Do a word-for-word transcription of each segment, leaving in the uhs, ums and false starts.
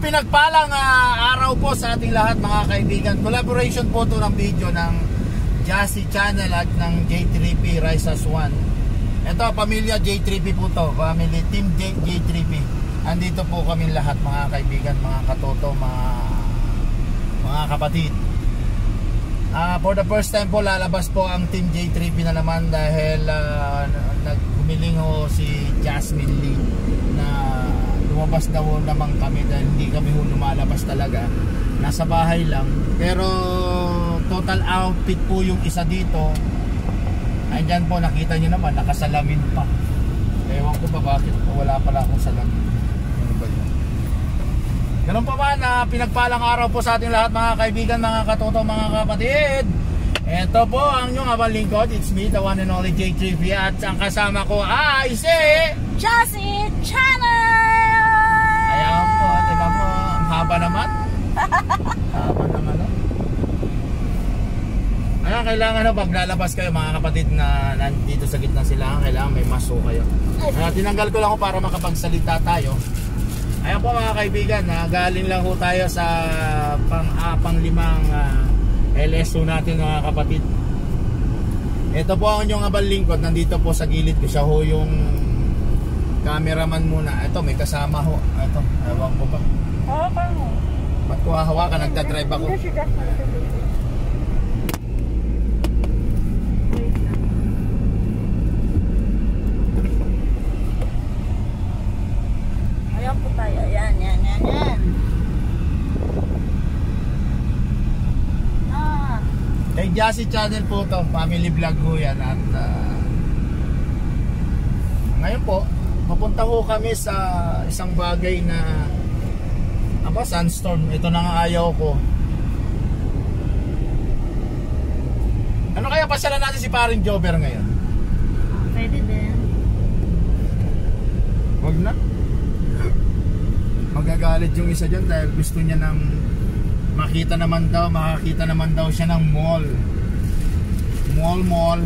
pinagpalang uh, araw po sa ating lahat mga kaibigan. Collaboration po ito ng video ng Jassy Channel at ng J three P Rise as One. Ito, pamilya J three P po to, family team J three P. Andito po kami lahat mga kaibigan, mga katoto, mga, mga kapatid. Uh, for the first time po lalabas po ang team J three P na naman dahil uh, naghumiling ho si Jasmine Lee na lumabas daw naman kami dahil hindi kami ho lumalabas talaga, nasa bahay lang. Pero total outfit po yung isa dito. Ayan po, nakita nyo naman, nakasalamin pa. Ewan ko ba bakit wala pala akong salamin. Ano ba yun? Ganun pa man, uh, pinagpalang araw po sa ating lahat mga kaibigan, mga katoto, mga kapatid. Ito po ang inyong abang lingkod. It's me, the one and only J three P. At ang kasama ko ay si Jassy Channel. Ayan po, diba po, ang haba naman. Haba naman, no? Ayan, kailangan no, pag lalabas kayo mga kapatid na nandito sa gitna sila, kailangan may maso kayo. Ayan, tinanggal ko lang ko para makapagsalita tayo. Ayan po mga kaibigan, ha, galing lang ho tayo sa pang, ah, pang limang uh, L S O natin mga kapatid. Ito po ang inyong abang lingkod, nandito po sa gilid ko. Siya ho yung cameraman muna. Ito, may kasama ho. Ito, ewan ko ba? Hawakan mo. Ba't ko hahawakan? Nagdadrive ako. Ayan po tayo. Ayan, yan, yan, yan. Ah. Kay Jassy Channel po to, family vlog ho yan. At uh, ngayon po, papunta ho kami sa isang bagay na apa, sandstorm. Ito na nga ayaw ko. Ano kaya pasyalan natin si paring Jobber ngayon? Pwede din. Wag na. Magagalit yung isa dyan dahil gusto niya ng makita naman daw, makakita naman daw siya ng mall. Mall, mall.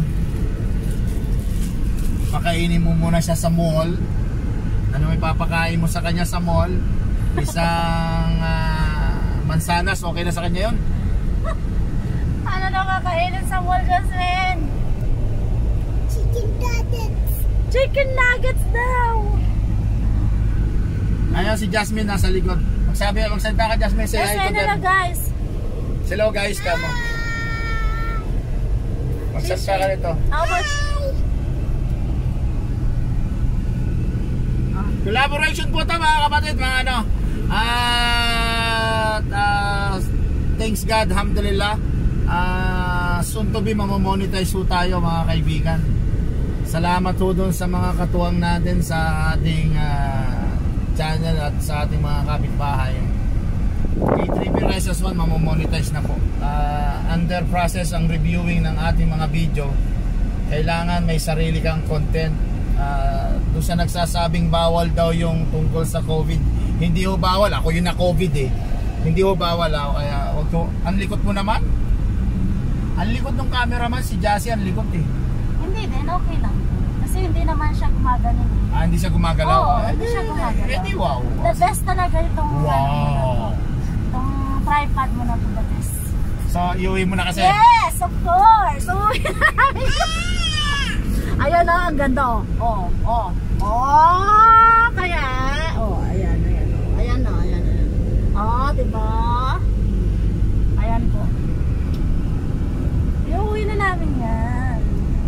Pakainin mo muna siya sa mall. Ano may papakain mo sa kanya sa mall? Isang uh, mansanas, okay na sa kanya yun? Ano daw kakainin sa mall, Jasmine? Chicken nuggets. Chicken nuggets daw. Ayan si Jasmine nasa likod. Magsabi, magsalita ka Jasmine. Say hi to them. Guys. Hello guys, kamo. Magsalita ka nito. How much? Collaboration po ito mga kapatid, mga ano. At uh, thanks God, alhamdulillah, uh, soon to be mamamonetize po tayo mga kaibigan. Salamat po dun sa mga katuwang natin sa ating uh, channel at sa ating mga kapitbahay. J three P Rise as One mamamonetize na po. uh, Under process ang reviewing ng ating mga video. Kailangan may sarili kang content. Uh, doon siya nagsasabing bawal daw yung tungkol sa COVID. Hindi ho bawal, ako yun na COVID eh. Hindi ho bawal ako, kaya wag ko. Ang likot mo naman. Ang likot ng cameraman, si Jassy, ang likot eh. Hindi din, okay lang. Kasi hindi naman siya gumagano. Ah, hindi siya gumagalaw? Oo, eh, hindi siya gumagalaw. Eh, di wow. The best talaga itong Wow. Itong tripod mo na to, the best. So, iuwi mo na kasi? Yes, of course. Uwi na namin. Ayan na, ang ganda oh. Oh, oh. Oh, kaya. Oh, ayan, ayan. Oh. Ayan na, ayan, ayan. Oh, diba? Ayan po. Iuwi na namin yan.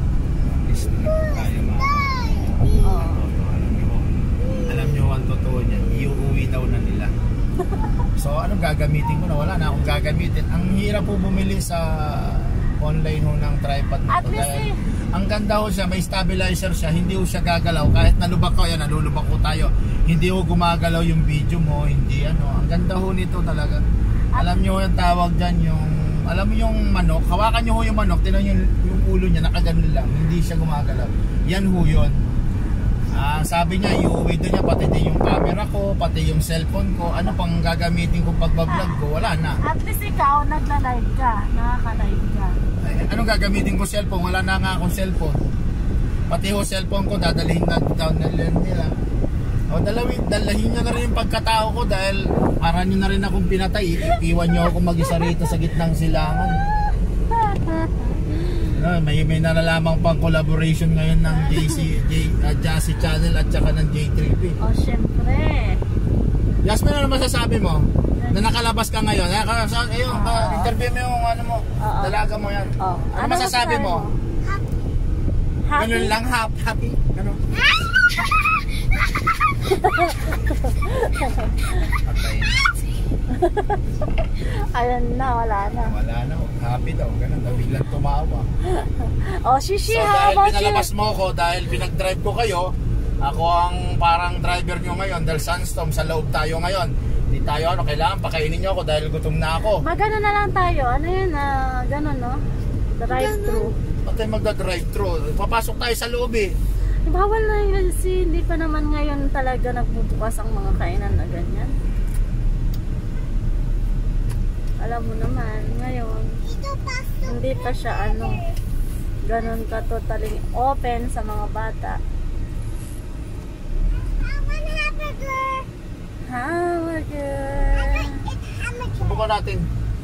Tayo mga. Oh. Alam nyo ang totoo niyan, iuwi daw na nila. So, anong gagamitin ko na? Wala na akong gagamitin. Ang hirap po bumili sa online ho ng tripod na At to. least Dahil ang ganda ho siya, may stabilizer siya, hindi ho siya gagalaw. Kahit nalubak ko, yan, nalulubak ko tayo. Hindi ho gumagalaw yung video mo, hindi ano. Ang ganda ho nito talaga. Alam nyo yung tawag dyan, yung, alam mo yung manok, hawakan nyo ho yung manok, tinan yung, yung ulo niya, nakaganon lang, hindi siya gumagalaw. Yan ho yun. Ah, sabi niya, iuwi doon niya, pati din yung camera ko, pati yung cellphone ko. Ano pang gagamitin kong pagbablog ko? Wala na. At least ikaw, nagla-live ka, nakaka-live ka. Ay, anong gagamitin ko cellphone? Wala na nga akong cellphone. Pati ho cellphone ko, dadalhin na down na nila. O, dalawin, dalahin nyo na rin yung pagkatao ko dahil para nyo na rin akong pinatay. Iiwan nyo ako mag-isa rito sa gitnang silangan. No, may, may nalalamang pang collaboration ngayon ng J C, J, uh, Jassy Channel at saka ng J three P. Oh, syempre. Yasmin, ano masasabi mo? Na nakalabas ka ngayon. Eh, ayun, uh, interview mo yung ano mo, uh, dalaga mo yan. Uh, ano, ano masasabi mo? Happy. Ganun lang, happy. happy. Ganun. Ayan na, wala na. Wala na, happy daw. Ganun, biglang tumawa. Oh, Shishi, so, how dahil about pinalabas you? mo ko, dahil pinag-drive ko kayo, ako ang parang driver nyo ngayon dahil Sunstorm, sa loob tayo ngayon. Hindi tayo ano, kailangan pakainin nyo ako dahil gutom na ako. Magano na lang tayo. Ano yun, ah, ganun no? Drive-thru. Ba't tayo magda-drive-thru? Papasok tayo sa loob eh. Bawal na yun kasi hindi pa naman ngayon talaga nagbubukas ang mga kainan na ganyan. Alam mo naman, ngayon, hindi pa siya ano, ganun ka totally open sa mga bata. Hamburger. Subukan natin.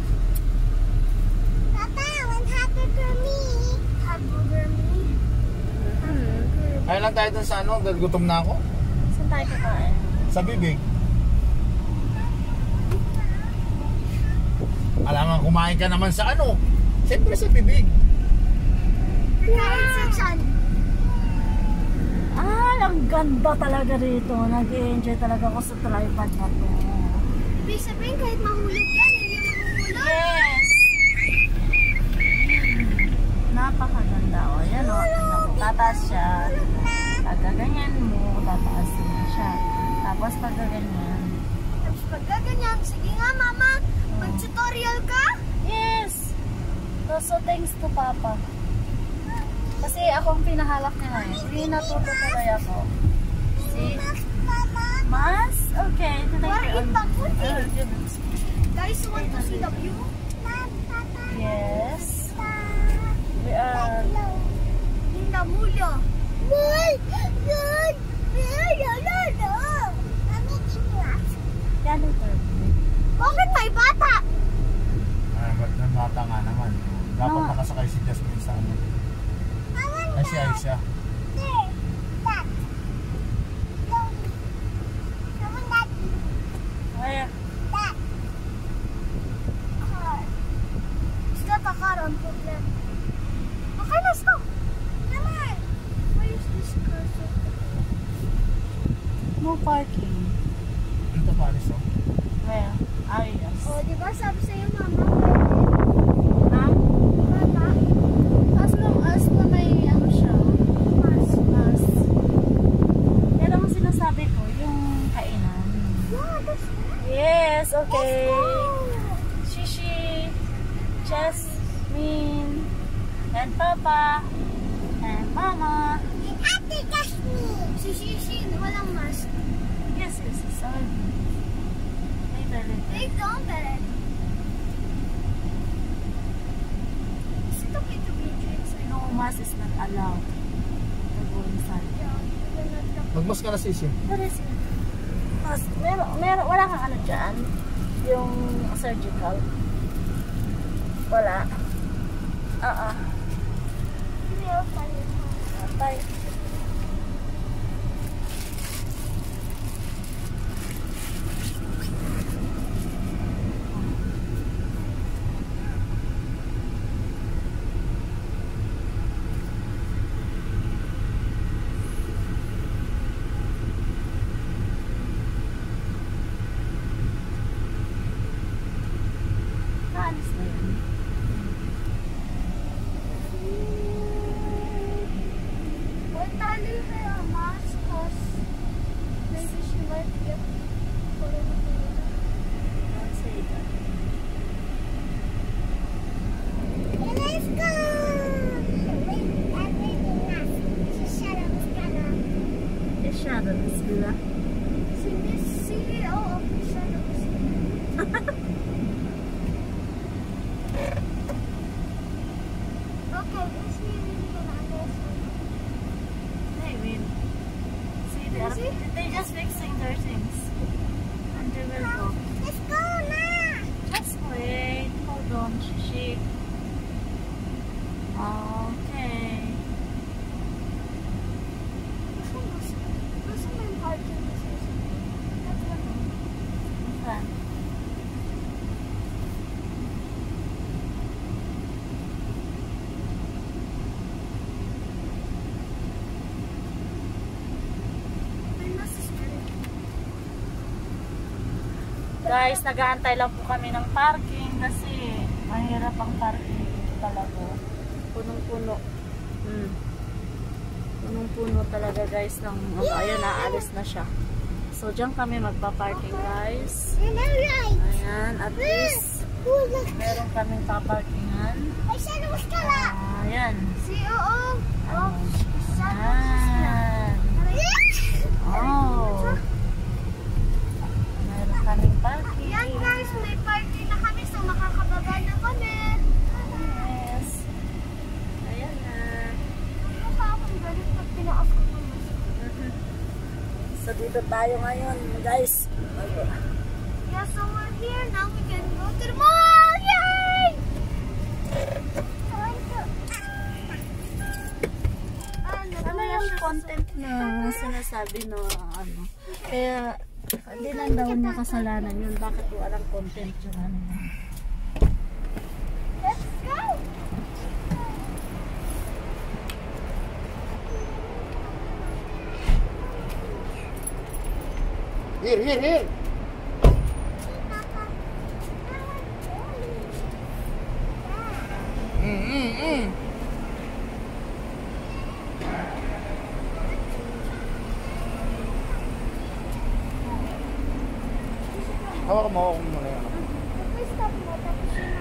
Papa, one hamburger me. Hamburger me. Hmm. Kaya lang tayo dun sa ano, dahil gutom na ako. Saan tayo kakain? Sa bibig. Alam nga, kumain ka naman sa ano. Siyempre sa bibig. Kain sa chan. Ah, ang ganda talaga rito. Nag-i-enjoy talaga ako sa tripod na to. Ibig sabihin kahit mahulog yan, hindi mahulog. Yes! Napakaganda. O, yan o. Tataas siya. Pagkaganyan mo, tataas din siya. Tapos pagkaganyan. Tapos pagkaganyan, sige nga mama, mag-tutorial ka? Yes! So, so thanks to Papa. Kasi ako ang pinahalak niya ngayon. Hindi natuto tuloy ako. See? Mas? Okay. Where in Bakuti? Uh, Guys, you want to see the view? yes. We are... In the mulo. Mul! Mul! Yan ito. Bakit may bata? Ah, ba't ng bata nga naman? Dapat No. nakasakay si Jasmine sa ano. Ay, si Aisha. Ay, Is that a car on problem? Okay, let's go. Come on. Where is this car? no parking. Ito Paris oh. Where? Ah, yes. Oh, di ba sabi sa'yo mama? Ha? Mama? As long as na may ano siya, mas, mas. Pero ang sinasabi ko, yung kainan. Yeah, that's Yes, okay. Let's Shishi, Jasmine, and Papa, and Mama. Ate Jasmine. Si Shishi, walang mask. Yes, yes, sorry. May belly. They don't get it. Is it okay to be inside? No, mask is not allowed to go inside. Yeah, we're not the- Magmas ka na sisi. What is it? Mask, meron, meron, wala kang ano dyan? Yung surgical? Wala. Ah, ah. Real funny. Patay. Naalis na yun. Guys, nag-aantay lang po kami ng parking kasi mahirap ang parking dito talaga. Punong-puno. Hmm. Punong-puno talaga guys ng ano, ayun, naalis na siya. So diyan kami magpa-parking guys. Ayan, at least meron kaming paparkingan. Uh, ayan. Ayan. Oh. Meron kaming parking. Yan guys, may parking na kami so makakababa na kami. Yes. Ayan na. Mukha akong galit pag pinaas ko naman. So dito tayo ngayon guys. Yeah, so we're here. Now we can go to the mall! Yay! Ano yung content na sinasabi no ano? Kaya hindi lang daw niya kasalanan yun. Bakit walang content yun? Ano? Let's go! Here, here, here. Mm, mm, mm. Hawak mo ako muna yan. Stop mo, tapos yun.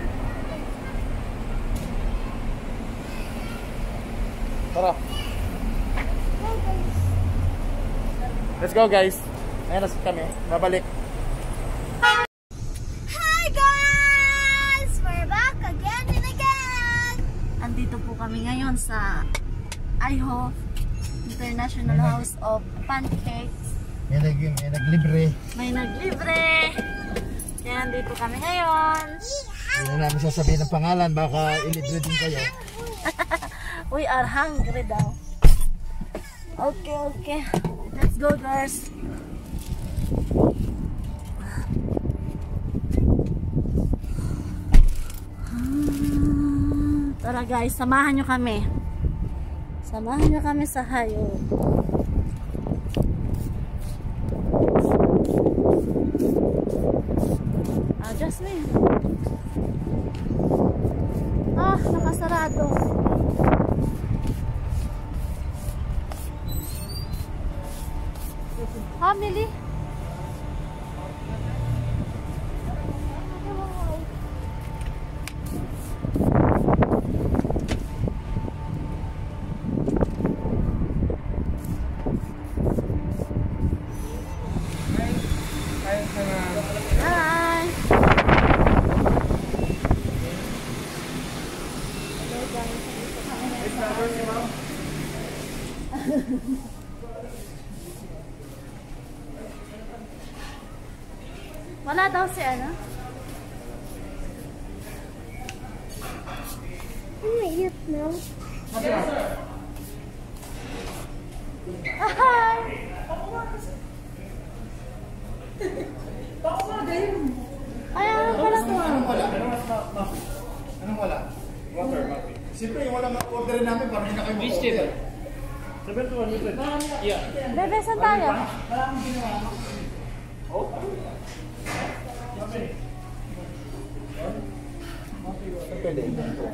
Tara. Go guys. Let's go guys. Ayan na kami. Babalik. Hi guys! We're back again and again! Andito po kami ngayon sa I H O International House of Pancakes. May, nag, may naglibre. May naglibre. Kaya andito kami ngayon. Hindi na namin sasabihin ng pangalan. Baka ilibre din kayo. We are hungry daw. Okay, okay. Let's go guys. Tara guys, samahan nyo kami. Samahan nyo kami sa hayo. Ah, Jasmine. Ah, nakasarado. Family. Hi. Wala daw si ano? I'm mainit na. Hi. Ayan, wala to. Anong wala? Anong wala? Water, coffee. Siyempre, yung walang order namin para hindi na kayo mag-order. Bebe, saan tayo? Pwede.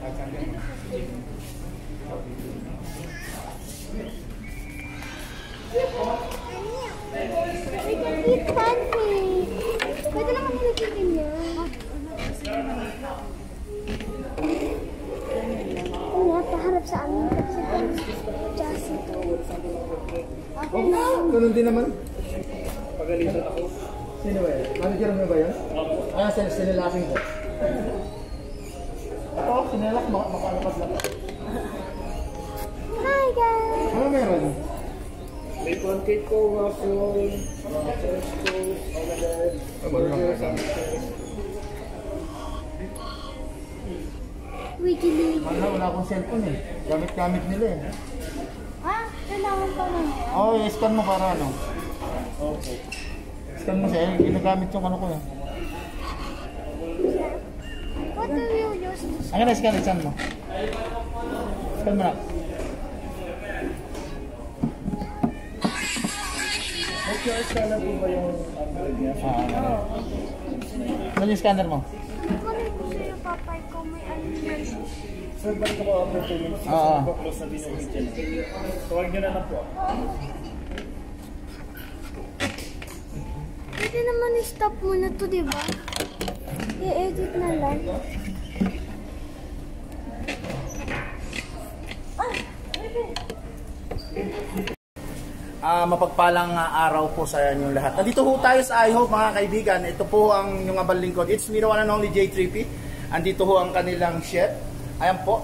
We can eat pancake. Pwede lang kami nagiging yan. Oo, paharap sa amin. Kasi Jassy to. Okay na. Ganun din naman. Pagalitan ako. Sino ba yan? Manager mo ba yan? Ah, sinilaking ko. Ako, sinilak, makalakas lang. Hi guys! Ano meron? May pancake ko, waffle, mga church ko, omelette, burger, sandwiches. Wiggly. Wala, wala akong cellphone eh. Gamit-gamit nila eh. Ha? Kailangan pa na. Oo, oh, i-scan mo para ano. Okay. Scan mo siya, eh, ginagamit yung ano ko eh. What do you use this? Ang na, scan, scan mo. Scan mo na. Okay, sana po ba yung um, niya. Ah, ah. Ano yung scanner mo? Kunin ko sa'yo, papay ko. May ano yan. Sir, ba't ko after two minutes? Oo. Close na din yung kitchen. Tawag nyo na lang po. Pwede naman i-stop muna to, di ba? I-edit na lang. Ah, mapagpalang ah, araw po sa inyong lahat. Nandito po tayo sa I Hope mga kaibigan. Ito po ang yung abang lingkod. It's me, the one and only J three P. Andito po ang kanilang chef. Ayan po.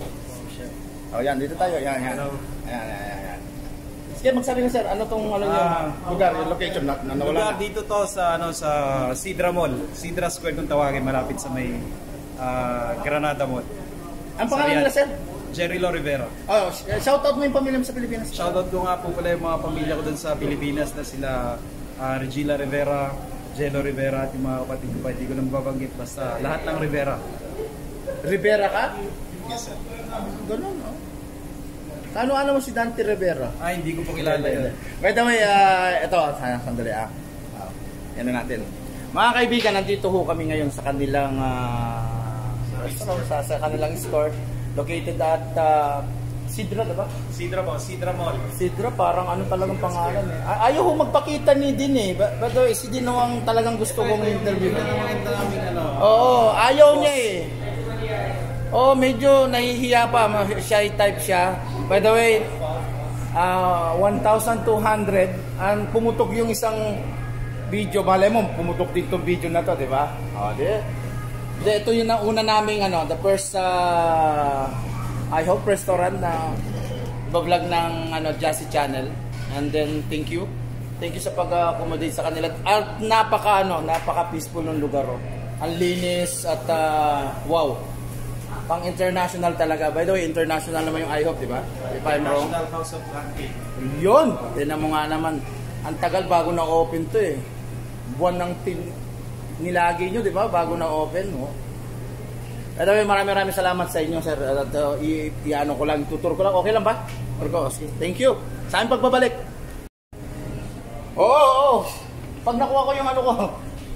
Oh, yan, dito tayo. Yan, yan. Ayan, ayan, ayan, ayan. Sige, magsabi na sir, ano tong ano yung Ah, lugar, yung location na, na nawala Lugar na? dito to sa ano sa Sidra Mall, Sidra Square kung tawagin, malapit sa may ah, Granada Mall. Ang pangalan nila sir? Jerry Lo Rivera. Oh, shoutout mo yung pamilya mo sa Pilipinas. Shoutout ko nga po pala yung mga pamilya ko dun sa Pilipinas na sila ah, Regila Rivera, Jello Rivera at yung mga kapatid ko pa, hindi ko lang babanggit, basta lahat ng Rivera. Rivera ka? Yes sir. Ganun, no? Ano-ano mo si Dante Rivera? Ah, hindi ko po kilala yun. By the way, uh, ito, sandali ah. Uh, yan na natin. Mga kaibigan, nandito ho kami ngayon sa kanilang uh, restaurant, sa, sa kanilang store. Located at uh, Sidra, diba? Sidra po, Sidra Mall. Sidra, parang ano talagang pangalan eh. Ay- ayaw ho magpakita ni Din eh. By by the way, si Din ho ang talagang gusto kong interview. Oo, ayaw niya eh. Oh, medyo nahihiya pa, shy type siya. By the way, uh, one thousand two hundred ang pumutok yung isang video. Malay mo, pumutok din tong video na to, di ba? Oh, di. Di, ito yung una naming ano, the first uh, I Hope restaurant na vlog ng ano Jassy Channel. And then thank you. Thank you sa pag-accommodate sa kanila. At napaka ano, napaka peaceful ng lugar. Oh. Ang linis at uh, wow. Pang international talaga. By the way, international naman yung I Hope, di ba? If I'm wrong. National House of Black Yun! Tinan mo nga naman. Ang tagal bago na-open to eh. Buwan ng tin nilagi nyo, di ba? Bago na-open. Oh. By the way, maraming maraming salamat sa inyo, sir. At uh, i-ano ko lang, tutur ko lang. Okay lang ba? Okay. Thank you. Sa aking pagbabalik. Oo, oo, oo. Pag nakuha ko yung ano ko.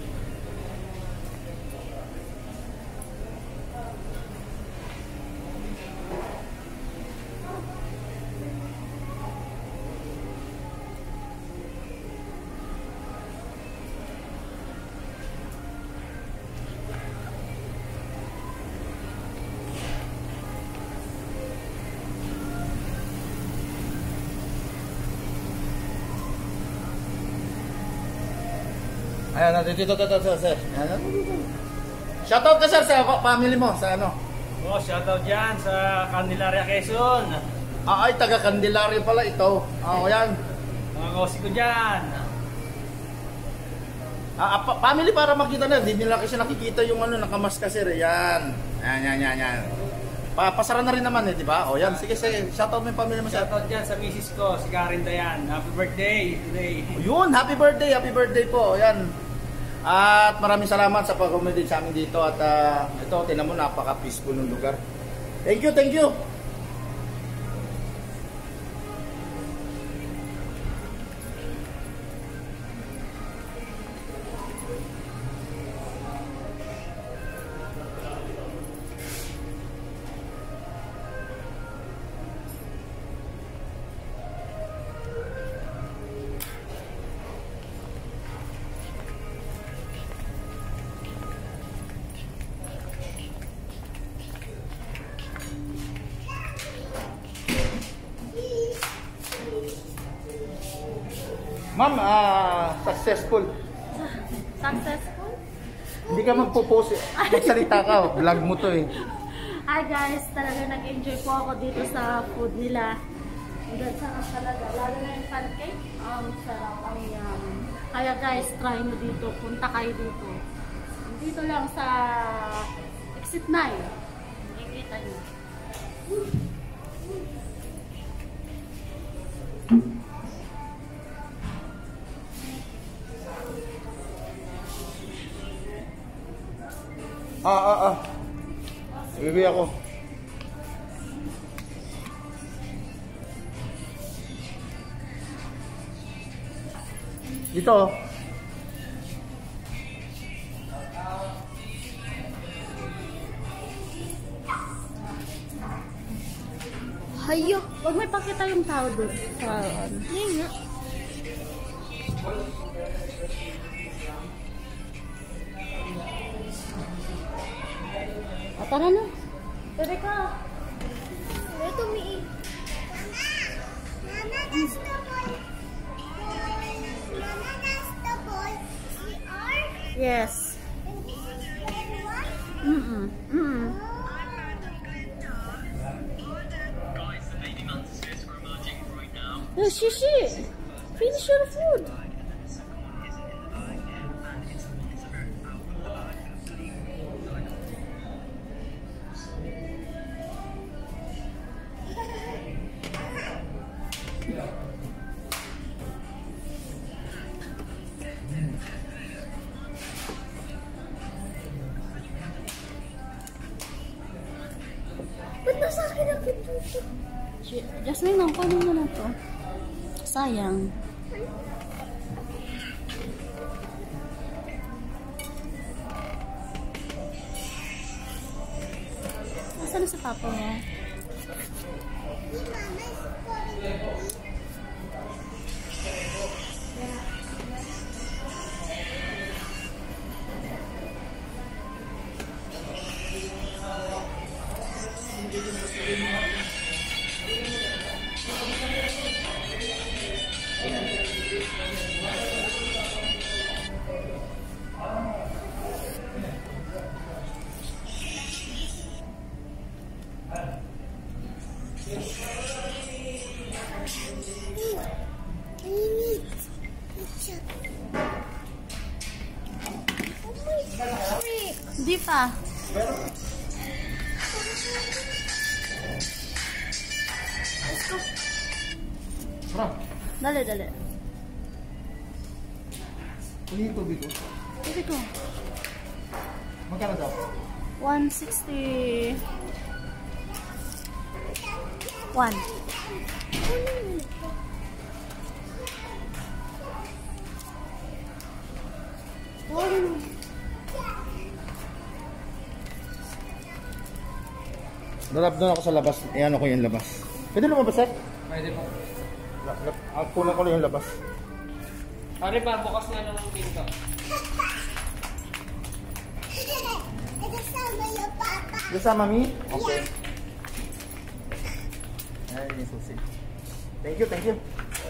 Ayan, dito, dito, dito, sir. Ayan, dito. Shoutout ka, sir, sa family mo, sa ano? Oh, shoutout dyan sa Candelaria, Quezon. Ah, ay, taga Candelaria pala ito. Ah, oh, yan. Mga kosi ko dyan. Ah, ah, pa- family para makita na. Hindi nila kasi nakikita yung ano, nakamas ka, sir. Yan. Yan, yan, yan, yan. Pa pasara na rin naman eh, di ba? O yan, sige, sige. Shoutout mo yung family mo, sir. Shoutout dyan sa misis ko, si Karen Dayan. Happy birthday today. Yun, happy birthday, happy birthday po. O yan. At maraming salamat sa pag-accommodate sa amin dito. At uh, ito, tinan mo, napaka-peaceful ng lugar. Thank you, thank you. Ma'am, ah, successful. Successful? Hindi ka magpo-post eh. Magsalita ka, oh. Vlog mo to eh. Hi guys, talaga nag-enjoy po ako dito sa food nila. Ang ganda talaga, lalo na yung pancake. Ang sarap, ang yummy. Kaya guys, try mo dito, punta kayo dito. Dito lang sa exit nine. Nakikita nyo. Ah, ah, ah. Bibi ako. Dito. Hayo, wag may pakita yung tao doon. Sa ano. Hindi nga. O, tara na. Bebe ka. Ito, umiig. Mama, that's the boy. Mama, that's the boy. C R? Yes. And this is red one? Mm-mm. Mm-mm. Oh, Shishi, finish your food. Ba't nasa akin ang pintuto? Jasmine, ang paano mo na to? Sayang. Nasaan na si papa mo? Di, Mama, is calling me. I need picture. Oh my God. Di pa. Sarap. Dali, dali. Ano yung tubig ko? Dali ko. Magkano daw? one sixty. One. Darap doon ako sa labas. Iyan ako yung labas. Pwede lumabas eh? Pwede po. Ang puno ko lang yung labas. Pare pa, bukas nga lang ang pinto. Kasama yung papa. Yes, mami? Okay. Ayan yung susi. Thank you, thank you.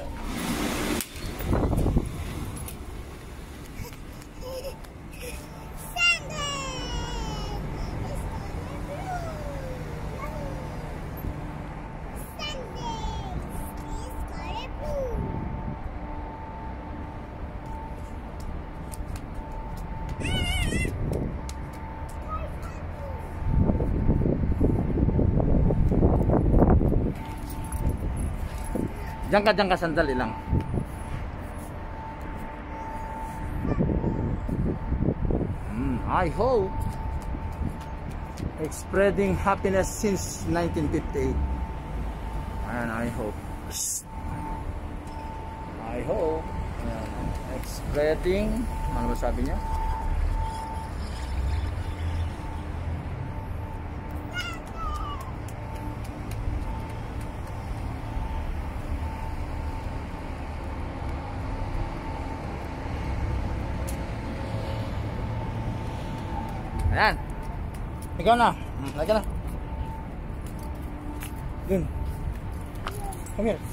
Diyan ka, diyan ka, sandali lang. Mm, I hope spreading happiness since nineteen fifty-eight. And I hope. I hope. Ayan. Spreading. Ano ba sabi niya? Ayan. Ikaw na. Hmm, lagi na. Dun. Come here.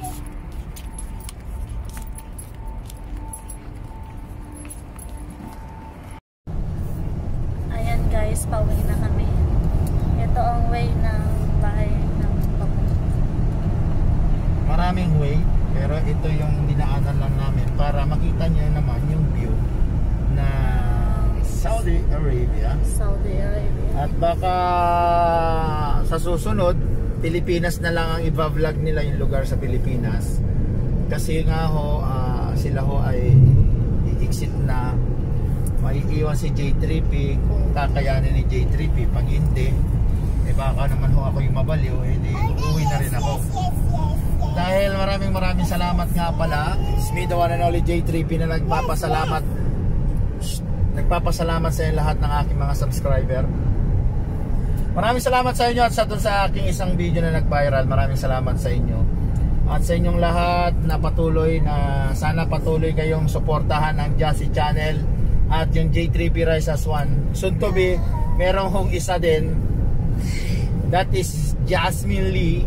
Ayan guys, pauwi na kami. Ito ang way ng bahay ng papa. Maraming way, pero ito yung dinaanan lang namin para makita niyo naman yung view na Saudi Arabia. Saudi Arabia. At baka sa susunod, Pilipinas na lang ang i-vlog nila yung lugar sa Pilipinas. Kasi nga ho, uh, sila ho ay i-exit na. Maiiwan si J three P kung kakayanin ni J three P. Pag hindi, eh baka naman ho ako yung mabaliw, eh di uuwi na rin ako. Dahil maraming maraming salamat nga pala. It's me, the one and only J three P na nagpapasalamat. Nagpapasalamat sa lahat ng aking mga subscriber. Maraming salamat sa inyo at sa dun sa aking isang video na nag-viral. Maraming salamat sa inyo. At sa inyong lahat na patuloy na sana patuloy kayong suportahan ng Jassy Channel at yung J three P Rise as One. Soon to be, merong hong isa din. That is Jasmine Lee.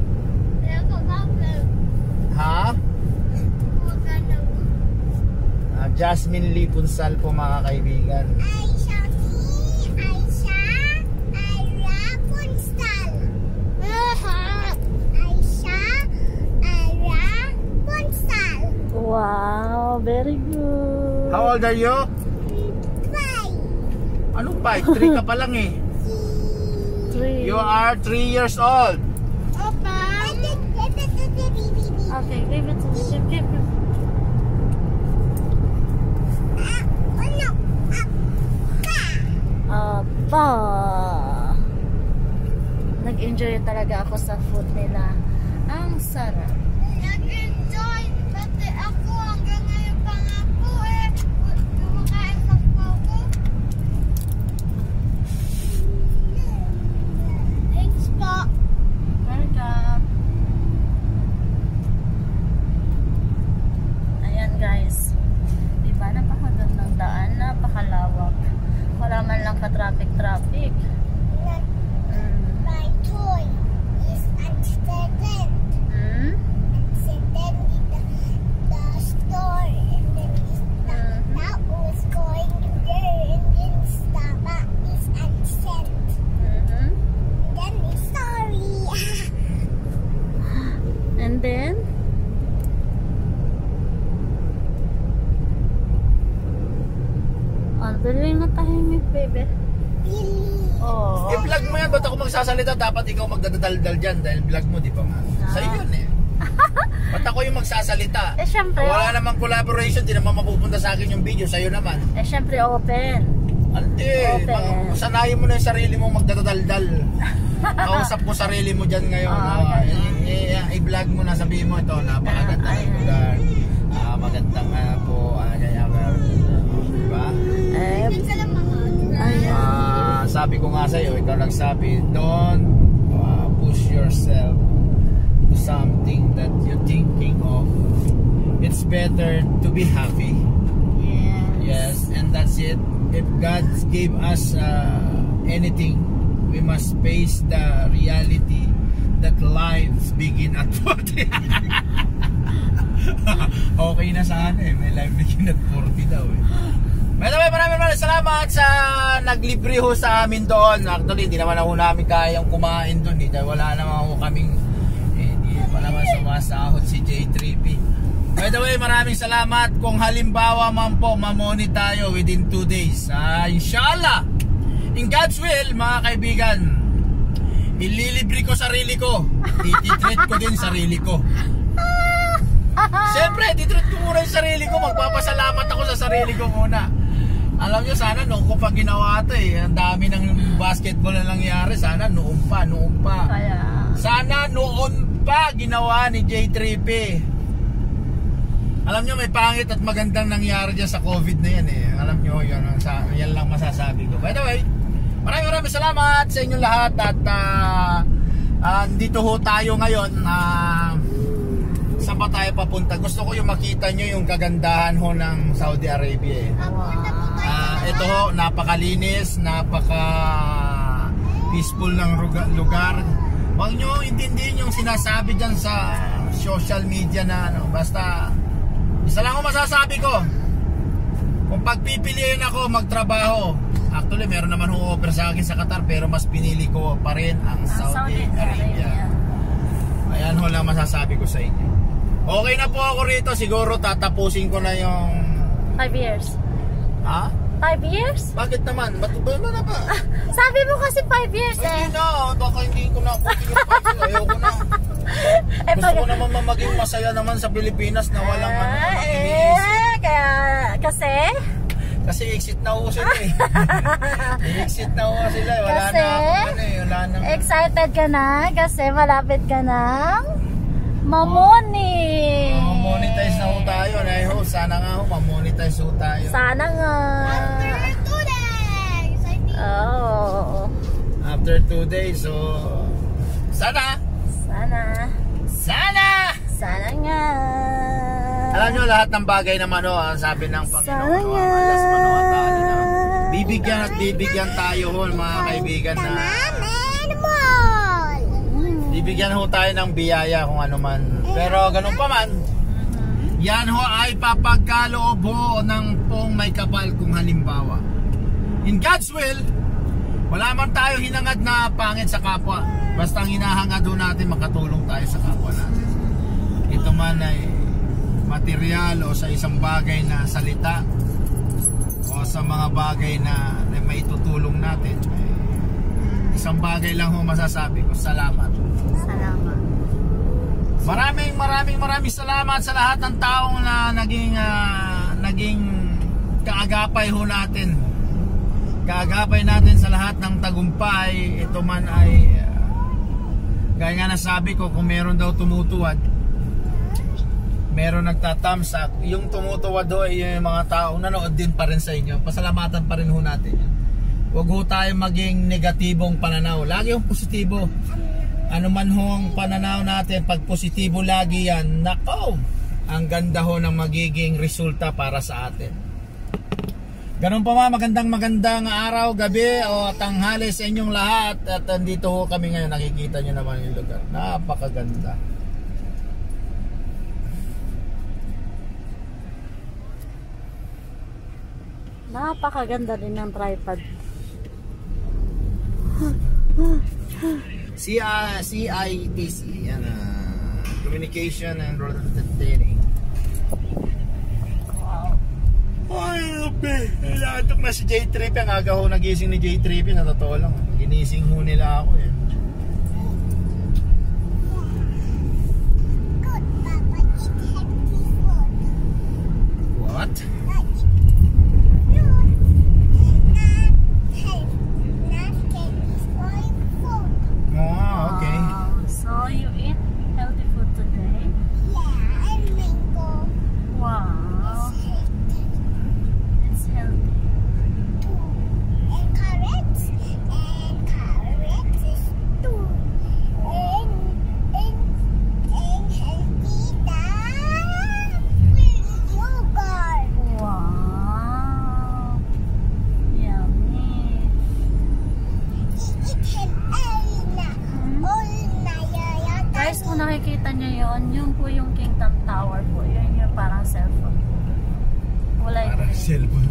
Ha? Uh, Jasmine Lee Punsal po mga kaibigan. Aisha Aisha Aira Punsal. Aisha Aira Punsal. Wow, very good. How old are you? Five. Anong five? Three ka pa lang eh. Three. You are three years old. Opa. Okay, give it to me. Give, give, give. Apa? Nag-enjoy talaga ako sa food nila. Ang sarap. Nag-enjoy. Pati ako hanggang ngayon pa nga po eh. Kumakain pa po ako. Thanks po. Welcome. Ayan guys. Diba? Napakagandang daan. Napakalawak. Wala man lang ka-traffic-traffic. My toy is accident. Hmm? Accident in the, the store. And then that, that was going there. And then Staba is accident. Mhm. Then it's sorry. And then? Oh, dali na tahimik, baby. Oh. I-vlog mo yan, ba't ako magsasalita? Dapat ikaw magdadaldal dyan dahil vlog mo, di ba nga? Sa'yo yun eh. Ba't ako yung magsasalita? Eh, syempre. Wala namang collaboration, di naman mapupunta sa akin yung video, sa'yo naman. Eh, syempre, open. Hindi, Open. sanayin mo na yung sarili mo magdadaldal. Kausap mo sarili mo dyan ngayon. Ah, Oh, okay. i- i- I-vlog mo na, sabihin mo ito, napakaganda Ah, ng lugar. Ah, magandang uh, po, ah, kaya uh, diba? Eh, Ah, sabi ko nga sa'yo, ikaw nagsabi, don't uh, push yourself to something that you're thinking of. It's better to be happy. yes. Yes, and that's it. If God gave us uh, anything, we must face the reality that lives begin at forty. Okay na sana eh, may life begin at forty daw eh. By the way, maraming maraming salamat sa naglibre ho sa amin doon. Actually, hindi naman ako namin kayang kumain doon eh, dahil wala naman ako kaming eh, hindi pa naman sumasahod si J three P. By the way, maraming salamat. Kung halimbawa man po mamoni tayo within two days, ah, inshallah, in God's will mga kaibigan, ililibre ko sarili ko, ititreat ko din sarili ko. Siyempre, titreat ko muna yung sarili ko. Magpapasalamat ako sa sarili ko muna. Alam nyo, sana noong ko pa ginawa ito eh. Ang dami ng basketball na nangyari. Sana noon pa, noon pa. Kaya, Sana noon pa ginawa ni J three P. Alam nyo, may pangit at magandang nangyari dyan sa COVID na yan eh. Alam nyo, yun, yan lang masasabi ko. By the way, maraming maraming salamat sa inyong lahat. At uh, uh, dito ho tayo ngayon. Uh, saan pa tayo papunta? Gusto ko yung makita nyo yung kagandahan ho ng Saudi Arabia eh. Uh, ito ho, napakalinis, napaka peaceful ng lugar. Huwag nyo intindihin yung sinasabi dyan sa social media na ano. Basta, isa lang ang masasabi ko. Kung pagpipiliin ako magtrabaho, actually meron naman ho offer sa akin sa Qatar, pero mas pinili ko pa rin ang Saudi, Saudi Arabia. Arabia. Ayan ho lang masasabi ko sa inyo. Okay na po ako rito, siguro tatapusin ko na yung... Five years. Ha? Five years? Bakit naman? Ba't ba na ba? Sabi mo kasi five years Ay, eh. hindi na, baka hindi ko na putin yung pansin. Ayoko na. Eh, Gusto ko naman maging masaya naman sa Pilipinas na walang ano, Ah, walang iniisip. eh, kaya, kasi? Kasi exit na ho sila eh. exit na ho sila eh. Wala Kasi? na, ano eh, wala na. Excited ka na kasi malapit ka na mamoni. Mamonetize na ho tayo. Ay ho, sana nga ho, mamonetize ho tayo. Sana nga. After two days, I think. Oh. After after two days. So, sana, Sana. sana! Sana nga. Alam nyo, lahat ng bagay naman, oh, ang sabi ng Sana Panginoon, oh, nga. alas manuwatan na. Bibigyan at bibigyan tayo, ho, mga kaibigan, na bibigyan ho tayo ng biyaya kung ano man. Pero ganun pa man, yan ho ay papagkaloob ho ng pong may kapal kung halimbawa. In God's will, wala man tayo hinangad na pangit sa kapwa. Basta ang hinahangad ho natin, makatulong tayo sa kapwa natin. Ito man ay material o sa isang bagay na salita o sa mga bagay na, na maitutulong natin. Isang bagay lang ho masasabi ko, salamat. Salamat. Maraming maraming maraming salamat sa lahat ng taong na naging uh, naging kaagapay ho natin. Kaagapay natin sa lahat ng tagumpay. Ito man ay uh, gaya nga nasabi ko, kung meron daw tumutuwad, meron nagta-thumbs up. Yung tumutuwad ho ay yung mga taong nanood din pa rin sa inyo. Pasalamatan pa rin ho natin. Huwag ho tayo maging negatibong pananaw. Lagi yung positibo. Ano man ho ang pananaw natin, pag positibo lagi yan, nako, ang ganda ho ng magiging resulta para sa atin. Ganun pa ma, magandang magandang araw, gabi o tanghali sa inyong lahat. At andito ho kami ngayon, nakikita nyo naman yung lugar. Napakaganda. Napakaganda din ng tripod. C I T C, yan, uh, Communication and Rotating. Wow. Ay, lupi. Nalatok na si J three P. Ang aga ho nagising ni J three P. Na totoo lang. Ginising ho nila ako eh. Good, Papa. Eat healthy food. What? Not eat food. Not healthy. Not healthy food. Oh, okay. Wow. So you eat healthy food today? Yeah, and mango. Wow. Healthy It's healthy. too. And carrots. And carrots is two. And and and healthy the yogurt. Wow. Yummy. Eat him all na. All na yaya. Guys, kung nakikita nyo yun, yun po yung Kingdom Tower po. Yun yung parang cellphone. Kulay Parang green. cellphone.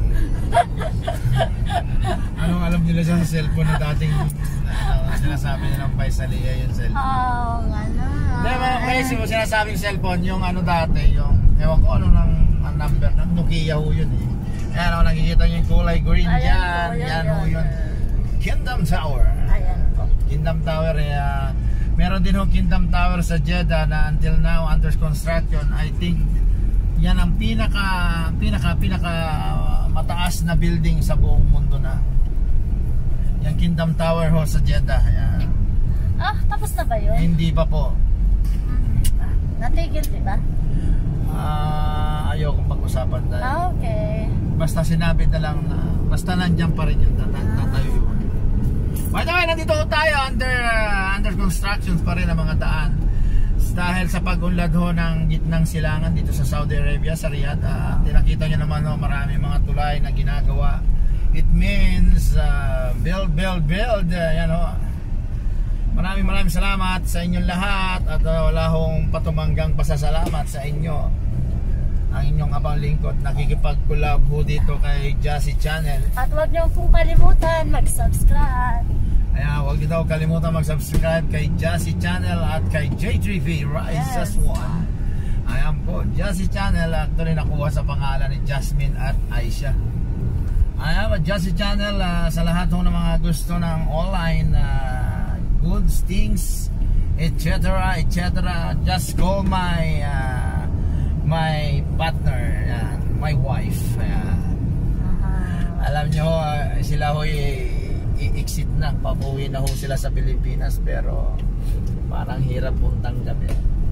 Anong alam nila sa cellphone na dating ano, sinasabi nilang Paisalia yung cellphone? Oo, nga na. Hindi, mga kasi mo sinasabing cellphone, yung ano dati, yung ewan ko ano ng ang number, ng Nokia ho yun eh. Ayan ako, nakikita nyo yung kulay green Ayan dyan, po, yan, yan ho yan. yun. Kingdom Tower. Ayan po. Kingdom Tower, eh, uh, meron din ho Kingdom Tower sa Jeddah na until now under construction. I think yan ang pinaka pinaka pinaka mataas na building sa buong mundo na. Yung Kingdom Tower ho sa Jeddah. Ayan. Ah, tapos na ba yun? Hindi pa po. Natigil, di ba? Ah, ayokong pag-usapan dahil. Ah, okay. Basta sinabi na lang na basta nandiyan pa rin yung tata tatayo yun. By the way, nandito tayo under uh, under construction pa rin ang mga daan. Dahil sa pag-unlad ho ng gitnang silangan dito sa Saudi Arabia, sa Riyadh, uh, tinakita nyo naman ho, marami mga tulay na ginagawa. It means uh, build, build, build. Uh, yan ho. Maraming maraming salamat sa inyong lahat at uh, wala hong patumanggang pasasalamat sa inyo. Ang inyong abang lingkod, nakikipag-collab ho dito kay Jassy Channel. At huwag niyo pong kalimutan mag-subscribe. Kaya huwag niyo daw kalimutan mag-subscribe kay Jassy Channel at kay J three V Rise as One. Ayan po, Jassy Channel, actually nakuha sa pangalan ni Jasmine at Aisha. Ayan po, Jassy Channel, uh, sa lahat ho ng mga gusto ng online uh, goods, things, et cetera et cetera. Just call my uh, my partner, uh, my wife. Ayan. Alam nyo, uh, sila ho i-exit na, papuwi na ho sila sa Pilipinas, pero parang hirap pong tanggapin.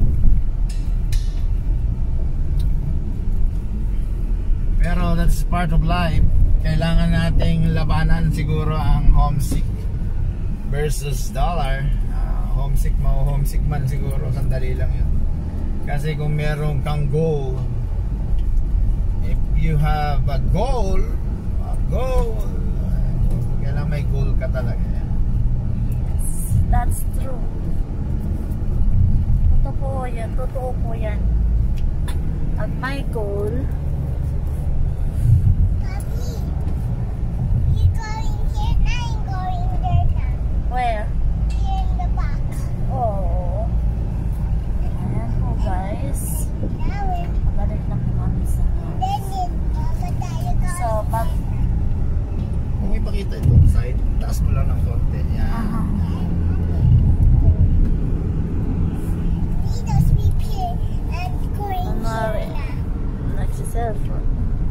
Pero that's part of life. Kailangan nating labanan siguro ang homesick. versus dollar. Uh, homesick mo, homesick man siguro, sandali lang yun. Kasi kung meron kang goal, if you have a goal, a goal, kailangan may goal ka talaga. Yes, that's true. Totoo po yan, totoo po yan. At my goal, Papi, you going here now? I'm going there now. where? Here in the back. Oh. Ayan po guys. Now we're Pabalik na po kami sa then in Mama tayo going. So, pag... Kung ipakita ito, side, taas mo lang ng konti. Yan. Aha. Lead us repair and going Kunwari, here now. nagsiselfon.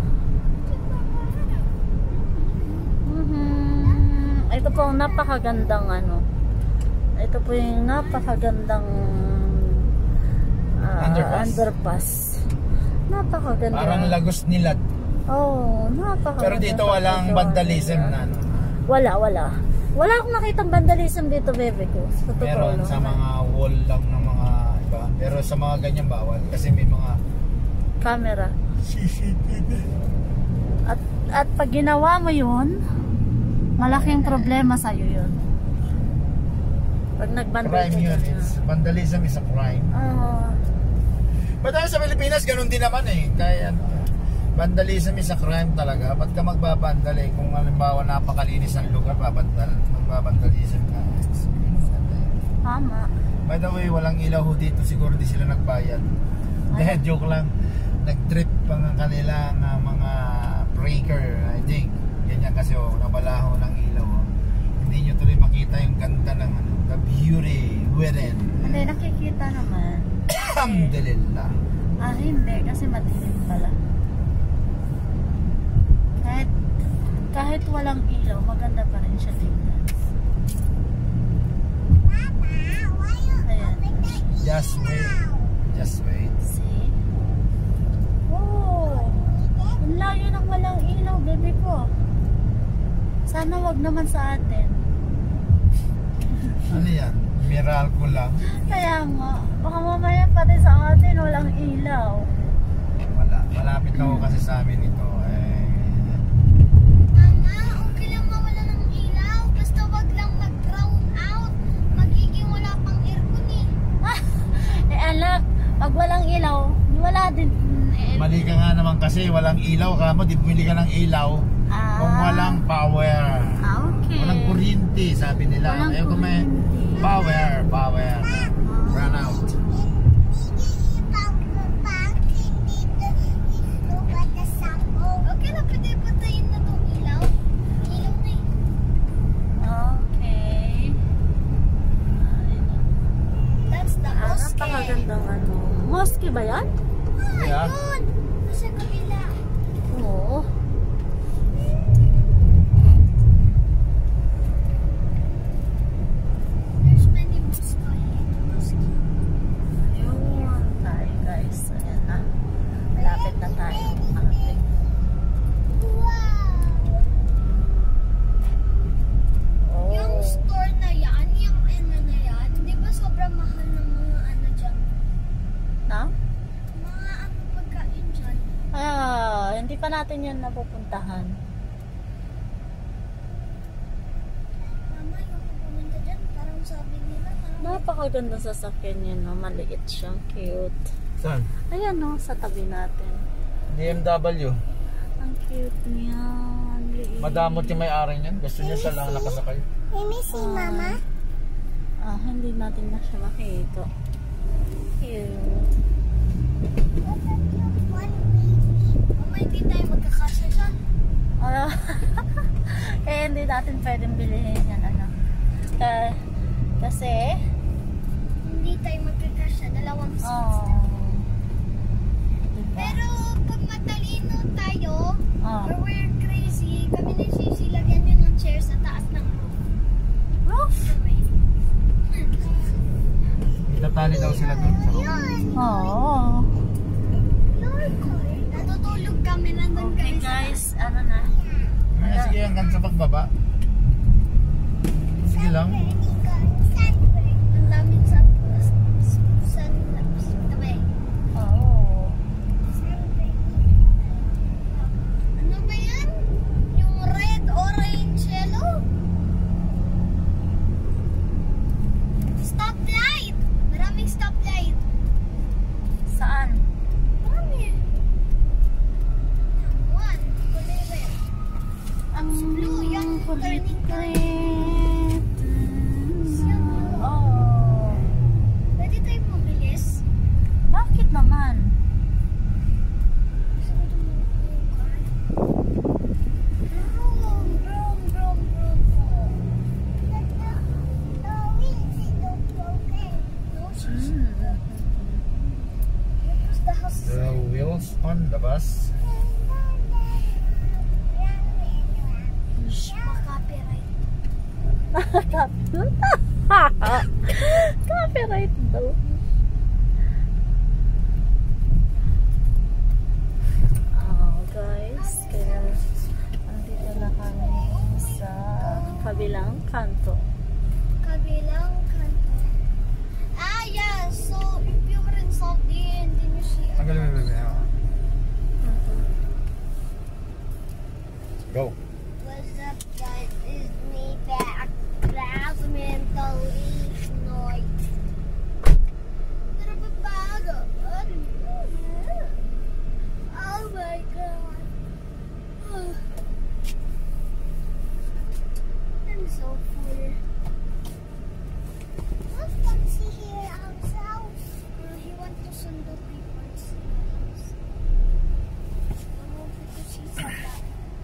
Mhm. Ito po ang napakagandang ano. Ito po yung napakagandang ah, Underpass. underpass. Napakaganda. Parang Lagos Nilad. Oh, napakaganda. Pero dito walang vandalism na ano. Wala, wala. Wala akong nakitang vandalism dito, bebe ko. Sa totoo Meron lang. sa mga wall lang ng mga iba. Pero sa mga ganyan bawal. Kasi may mga Camera. C C T V. At, at pag ginawa mo yun, malaking problema sa'yo yun. Pag nagbandal Crime yun. It's, vandalism is a crime. Oo. But uh, sa Pilipinas, ganun din naman eh. Kaya ano, vandalism is a crime talaga. Ba't ka magbabandal eh? Kung halimbawa napakalinis ang lugar, babandal, magbabandalism ka. Tama. By the way, walang ilaw ho dito. Siguro di sila nagbayad. Hindi, joke lang. Nag-trip pa nga kanila ng mga breaker, I think. Ganyan kasi oh, nabalaho ng ilaw. Oh. Hindi nyo tuloy makita yung ganda ng ano, the beauty within. Hindi, nakikita naman. Alhamdulillah. Ah, hindi. Kasi madilim pala. Kahit, kahit walang ilaw, maganda pa rin siya tingnan. Ayan. Just wait. Just wait. See? Oh! Ang layo ng walang ilaw, baby ko. Sana wag naman sa atin. Ano yan? Miracle lang. Kaya nga, baka mamaya pati sa atin walang ilaw. Wala. Malapit na ho kasi sa amin ito. Eh, Mama, okay lang mawala ng ilaw. Basta wag lang mag-brown out. Magiging wala pang aircon eh. Eh anak, pag walang ilaw, wala din. Eh, mali ka nga naman kasi walang ilaw ka mo. Di bumili ka ng ilaw. ah, Kung walang power. ah, okay. Walang kuryente, sabi nila. Walang Eh, kung may kuryente. power, power. Run out. Okay na, pwede patayin na itong ilaw. Ilaw na eh. Okay. That's the Ah, mosque. napakagandang ano. Mosque ba yan? Yeah. Yun! Nasa kabila. Oo. There's many mosques. Mosque. Ayun tayo guys. Ayan na. Malapit na tayo. Okay. Wow! Oh. Yung store na yan, yung ano na yan, di ba sobrang mahal ng mga ano dyan? Na? Mga ano pagkain dyan? Ah, hindi pa natin yan napupuntahan. Mama, yung pumunta dyan, parang sabi nila, parang Napakaganda sa sasakyan niya, no? Maliit siyang cute. Saan? Ayan, no? Sa tabi natin. D M W. Ang cute niya. Ang liit. Madamot yung may-ari niyan. Gusto niya siya lang nakasakay. Let me see, Mama. Ah, hindi natin na siya makita. Cute. One baby. Mama, hindi tayo magkakasya dyan. Ano? Kaya hindi natin pwedeng bilhin yan, ano? Ka- kasi, Hindi tayo magkakasya, dalawang seats. oh, diba? Pero pag matalino tayo, Oh. or we're crazy, kami na sisilagyan yun ng chair sa taas ng roof. Roof? Itatali daw sila doon sa room. Oo. Natutulog kami nandun Okay guys. guys, ano na? Ay, sige, hanggang sa pagbaba. Sige lang. Ang daming sun, sun, tabi. Oo. Ano ba yan? Yung red, orange, yellow? Stoplight! Maraming stoplight. Saan? Marami. One, kulay red. Ang blue, yan, turning red. Yan. Oh. Pwede tayo mabilis. Bakit naman? Vroom, vroom, vroom, vroom, vroom. The wheels don't broken. No, she's- Hmm. Because the house is The wheels on the bus. Shh, copyright. Copyright daw. Oh, guys. Kaya, andito na kami sa kabilang kanto. Kabilang kanto. Ah, yeah. So, if you were in Saudi and then you see Tanggalin mo yung Go. What's up, guys? It's me back. Mental noise. Terbabago. Oh my god. I'm so full. What's Foxy here ourselves? Uh, he wants to sundo people's house. Oh, because he's a bad.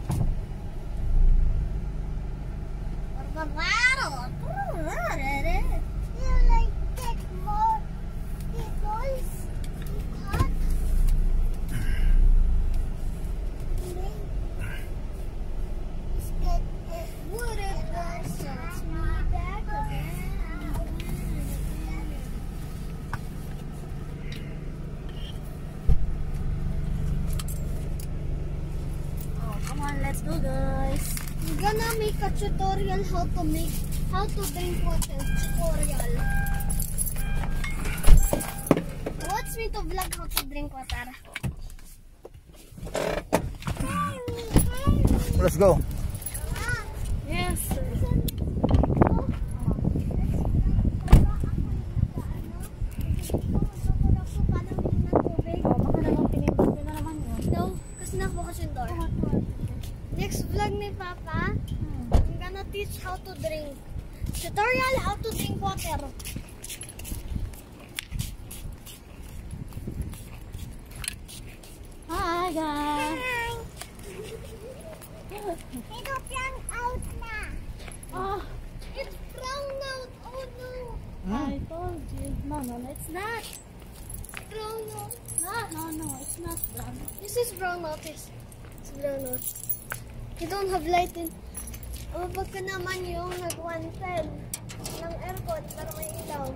You like get more people's cut? Let's get it. What if that sets me back again? Oh, come on, let's go, guys. I'm gonna make a tutorial how to make how to drink water tutorial. Watch me to vlog how to drink water. Let's go. Yes, sir. Oh, baka naman tinimbang ko na naman yun. No, kasi nakabukas yung door. Next vlog ni Papa, I'm gonna teach how to drink. Tutorial how to drink water. Hi, guys. Ito brown out na. Oh, It's brown out. Oh no. I told you. No, no, no, it's not. It's brown out. No, no, no, it's not brown. This is brown out. It's, it's brown out. You don't have light in. Mabag ka naman yung nag one ten ng aircon para may ilaw.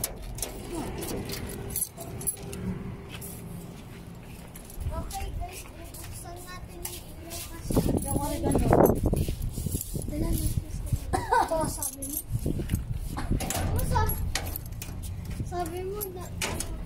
Okay guys, bubuksan natin yung ilaw kasi Yung oregano. dala natin sa ano sabi mo? Ano sabi? Sabi mo na